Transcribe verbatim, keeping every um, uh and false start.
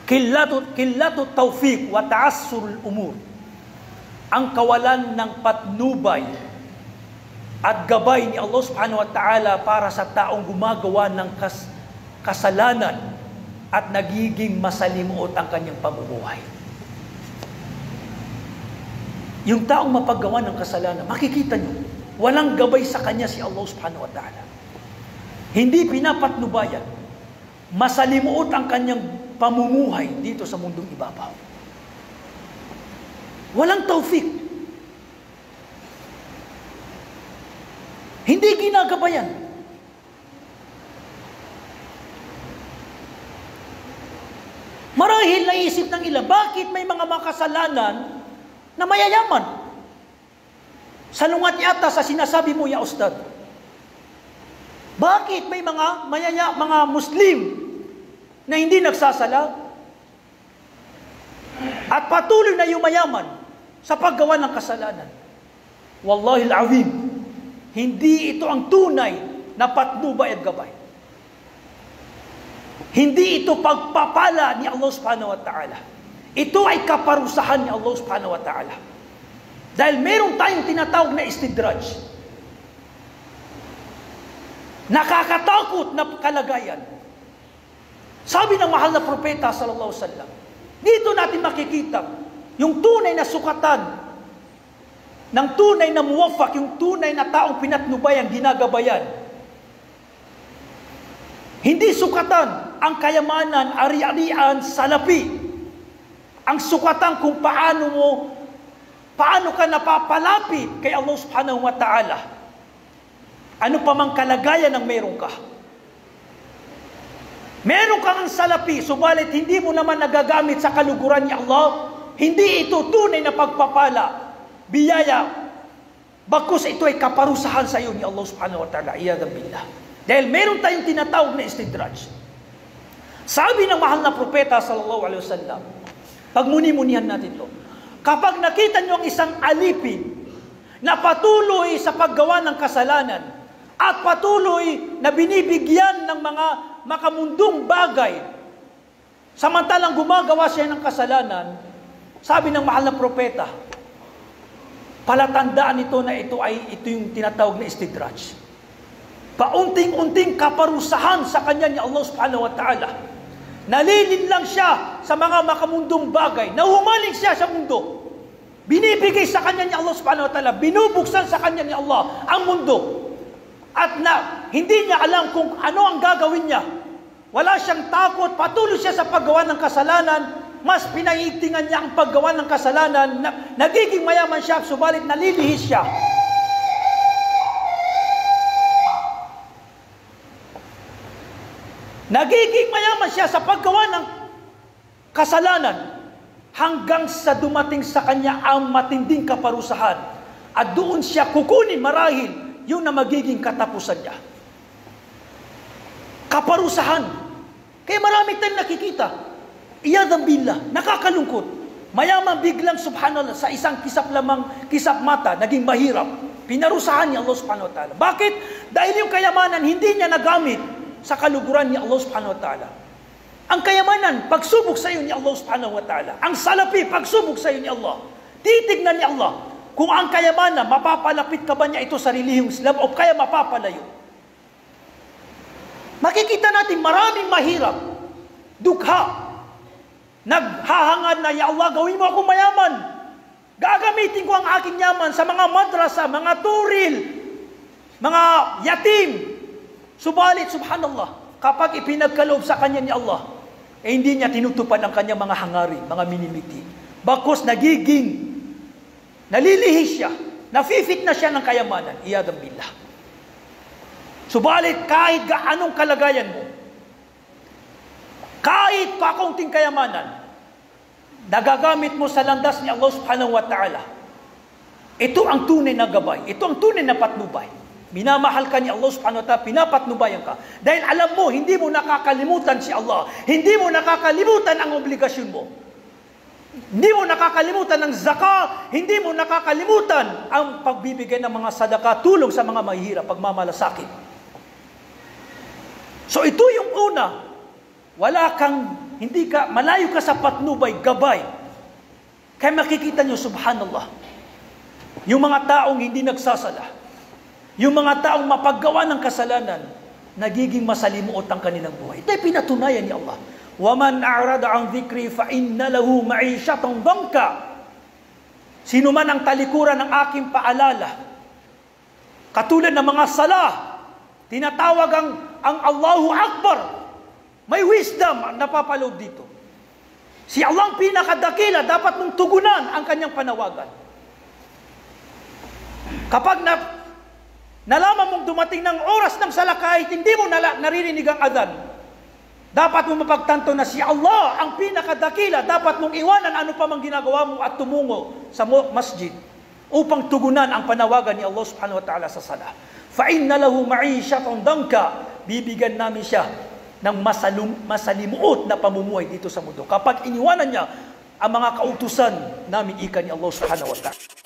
Qillatu, qillatu tawfiq wa ta'assurul umur. Ang kawalan ng patnubay at gabay ni Allah subhanahu wa ta'ala para sa taong gumagawa ng kas, kasalanan at nagiging masalimuot ang kanyang pamumuhay. Yung taong mapaggawa ng kasalanan, makikita nyo, walang gabay sa kanya si Allah subhanahu wa ta'ala. Hindi pinapatnubayan. Masalimuot ang kanyang pamumuhay dito sa mundong ibabaw. Walang taufik. Hindi ginagabayan. Marahil naisip ng ilan, bakit may mga makasalanan na mayayaman? Salungat yata sa sinasabi mo, ya Ustad. Bakit may mga mayaya, mga Muslim na hindi nagsasala at patuloy na yumayaman sa paggawa ng kasalanan? Wallahi al-azim, hindi ito ang tunay na patnubay at gabay. Hindi ito pagpapala ni Allah subhanahu wa ta'ala. Ito ay kaparusahan ni Allah subhanahu wa ta'ala. Dahil meron tayong tinatawag na istidraj. Nakakatakot na kalagayan. Sabi ng mahal na propeta sallallahu alaihi wasallam, dito natin makikita yung tunay na sukatan ng tunay na muwafak, yung tunay na taong pinatnubay ang ginagabayan. Hindi sukatan ang kayamanan, ari-arian, salapi. Ang sukatan kung paano mo, paano ka napapalapit kay Allah subhanahu wa ta'ala. Ano pa mang kalagayan ng meron ka. Meron kang salapi, subalit hindi mo naman nagagamit sa kaluguran ni Allah, hindi ito tunay na pagpapala, biyaya. Bagkus ito ay kaparusahan sa iyo ni Allah subhanahu wa ta'ala. Iyadan billah. Dahil meron tayong tinatawag na istidraj. Sabi ng mahal na propeta sallallahu alaihi wasallam, pagmuni-munihan natin ito, kapag nakita nyo ang isang alipin na patuloy sa paggawa ng kasalanan at patuloy na binibigyan ng mga makamundong bagay, samantalang gumagawa siya ng kasalanan, sabi ng mahal na propeta, palatandaan ito na ito ay ito yung tinatawag na istidraj. Paunting-unting kaparusahan sa kanya ni Allah subhanahu wa ta'ala. Nalilin lang siya sa mga makamundong bagay. Nahumaling siya sa mundo. Binibigay sa kanya ni Allah subhanahu wa ta'ala. Binubuksan sa kanya ni Allah ang mundo. At na hindi niya alam kung ano ang gagawin niya. Wala siyang takot. Patuloy siya sa paggawa ng kasalanan. Mas pinaitingan niya ang paggawa ng kasalanan. Na, nagiging mayaman siya, subalit nalilihis siya. Nagiging mayaman siya sa paggawa ng kasalanan hanggang sa dumating sa kanya ang matinding kaparusahan. At doon siya kukunin marahil yun na magiging katapusan niya. Kaparusahan. Kaya marami tayong nakikita. Iyadan billah, nakakalungkot. Mayaman biglang subhanallah sa isang kisap lamang, kisap mata, naging mahirap. Pinarusahan ni Allah subhanahu wa ta'ala. Bakit? Dahil yung kayamanan hindi niya nagamit sa kaluguran ni Allah subhanahu wa ta'ala. Ang kayamanan, pagsubok sa iyo ni Allah subhanahu wa ta'ala. Ang salapi, pagsubok sa iyo ni Allah. Titignan ni Allah kung ang kayamanan, mapapalapit ka ba niya ito sa relihiyong Islam o kaya mapapalayo. Makikita natin maraming mahirap, dukha, naghahangad na, ya Allah, gawin mo ako mayaman. Gagamitin ko ang aking yaman sa mga madrasa, mga turil, mga yatim. Subalit, subhanallah, kapag ipinagkaloob sa kanya ni Allah, eh hindi niya tinutupad ang kanyang mga hangarin, mga minimiti. Bakos nagiging, nalilihis siya, nafifit na siya ng kayamanan. Iyadan billah. Subalit, kahit gaanong kalagayan mo, kahit pakaunting kayamanan, nagagamit mo sa landas ni Allah subhanahu wa ta'ala, ito ang tunay na gabay, ito ang tunay na patnubay. Minamahal ka ni Allah subhanahu wa ta'ala, pinapatnubayan ka. Dahil alam mo, hindi mo nakakalimutan si Allah. Hindi mo nakakalimutan ang obligasyon mo. Hindi mo nakakalimutan ang zakat. Hindi mo nakakalimutan ang pagbibigay ng mga sadaka, tulong sa mga mahihirap, pagmamalasakit. So ito yung una. Wala kang hindi ka, malayo ka sa patnubay, gabay. Kaya makikita nyo, subhanallah, yung mga taong hindi nagsasala, yung mga taong mapaggawa ng kasalanan, nagiging masalimuot ang kanilang buhay. Ito ay pinatunayan ni Allah. وَمَنْ أَعْرَضَ عَنْ ذِكْرِي فَإِنَّ لَهُ مَعِيشَةً ضَنْكًا. Sino man ang talikuran ng aking paalala, katulad ng mga salah, tinatawag ang, ang Allahu Akbar, may wisdom ang napapaloob dito. Si Allah ang pinakadakila, dapat mong tugunan ang kanyang panawagan. Kapag na, nalaman mong dumating ng oras ng sala, kahit hindi mo nala, naririnig ang adhan, dapat mo mapagtanto na si Allah ang pinakadakila, dapat mong iwanan ano pa mang ginagawa mo at tumungo sa masjid upang tugunan ang panawagan ni Allah subhanahu wa ta'ala sa sala. فَإِنَّ لَهُ مَعِيشَةً ضَنْكًا. Bibigyan namin siya ng masalum, masalimuot na pamumuhay dito sa mundo kapag iniwanan niya ang mga kautusan namin ika ni Allah subhanahu wa ta'ala.